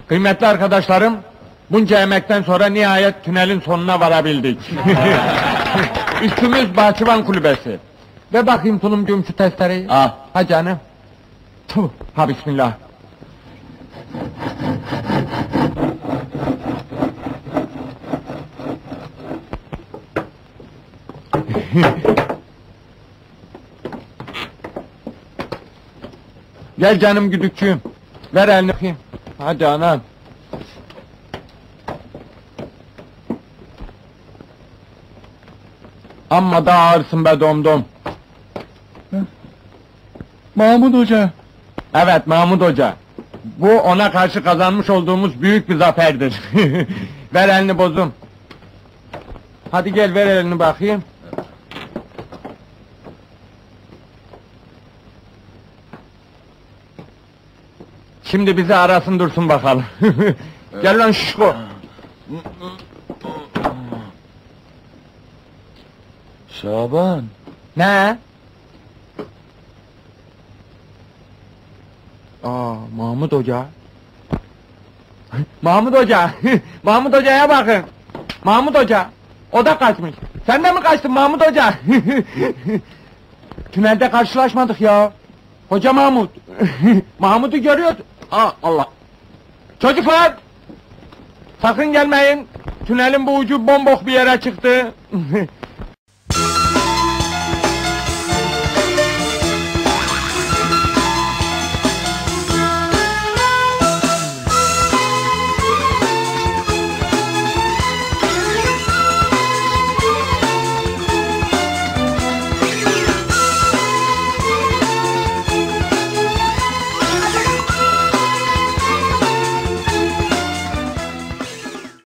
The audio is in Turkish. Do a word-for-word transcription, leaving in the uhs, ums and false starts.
Kıymetli arkadaşlarım, bunca emekten sonra nihayet tünelin sonuna varabildik. Üstümüz bahçıvan kulübesi. Ve bakayım tulumcuğum şu testereyi. Al. Ha canım. Tuh, ha bismillah. Gel canım güdükçüğüm. Ver elini bakayım. Hadi anam. Amma da ağırsın be domdom. Mahmut Hoca. Evet Mahmut Hoca. Bu ona karşı kazanmış olduğumuz büyük bir zaferdir. Ver elini bozum. Hadi gel ver elini bakayım. Şimdi bizi arasın dursun bakalım. Gel lan şişko. Şaban. Ne? Aa, Mahmut Hoca. Mahmut Hoca. Mahmut Hoca'ya bakın. Mahmut Hoca. O da kaçmış. Sen de mi kaçtın Mahmut Hoca? Tünelde karşılaşmadık ya. Hoca Mahmut. Mahmut'u görüyoruz. Aa, Allah. Çocuklar! Sakın gelmeyin. Tünelin bu ucu bombok bir yere çıktı.